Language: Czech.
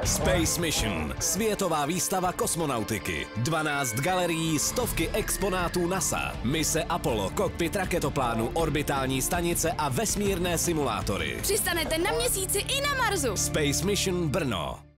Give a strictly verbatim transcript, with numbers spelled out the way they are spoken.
Space Mission. Světová výstava kosmonautiky. dvanáct galerií, stovky exponátů NASA. Mise Apollo, kokpit raketoplánu, orbitální stanice a vesmírné simulátory. Přistanete na Měsíci i na Marsu. Space Mission Brno.